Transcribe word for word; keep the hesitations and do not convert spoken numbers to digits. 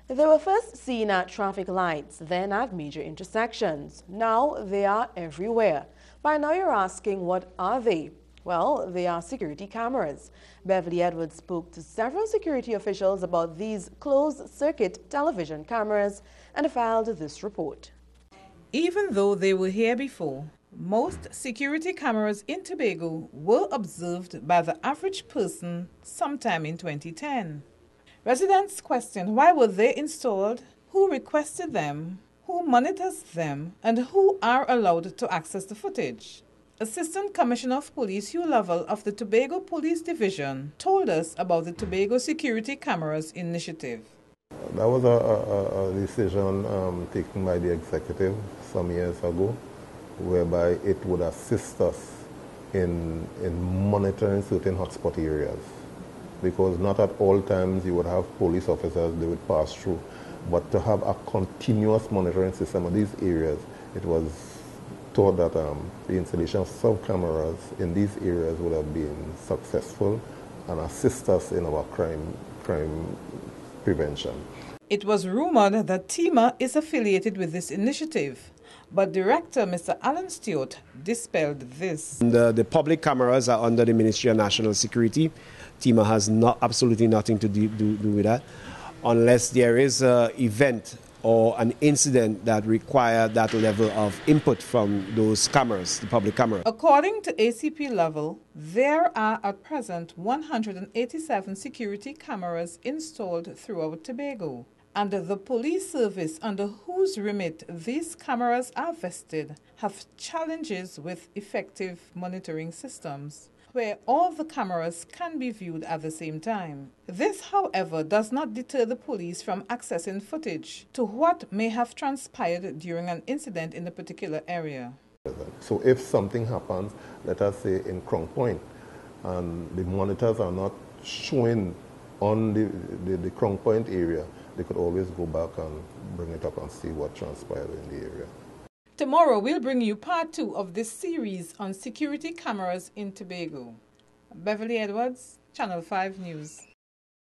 They were first seen at traffic lights, then at major intersections. Now they are everywhere. By now you're asking, what are they? Well, they are security cameras. Beverly Edwards spoke to several security officials about these closed-circuit television cameras and filed this report. Even though they were here before, most security cameras in Tobago were observed by the average person sometime in twenty ten. Residents questioned why were they installed, who requested them, who monitors them, and who are allowed to access the footage. Assistant Commissioner of Police Hugh Lovell of the Tobago Police Division told us about the Tobago Security Cameras Initiative. That was a, a, a decision um, taken by the executive some years ago, whereby it would assist us in, in monitoring certain hotspot areas. Because not at all times you would have police officers they would pass through. But to have a continuous monitoring system of these areas, it was thought that um, the installation of sub-cameras in these areas would have been successful and assist us in our crime, crime prevention. It was rumored that TEMA is affiliated with this initiative, but Director Mister Alan Stewart dispelled this. The, the public cameras are under the Ministry of National Security. TEMA has not, absolutely nothing to do, do, do with that, unless there is an event or an incident that requires that level of input from those cameras, the public cameras. According to A C P level, there are at present one hundred eighty-seven security cameras installed throughout Tobago. And the police service under whose remit these cameras are vested have challenges with effective monitoring systems, where all the cameras can be viewed at the same time. This, however, does not deter the police from accessing footage to what may have transpired during an incident in a particular area. So if something happens, let us say in Crown Point, and the monitors are not showing on the, the, the Crown Point area, they could always go back and bring it up and see what transpired in the area. Tomorrow we'll bring you part two of this series on security cameras in Tobago. Beverly Edwards, Channel five News.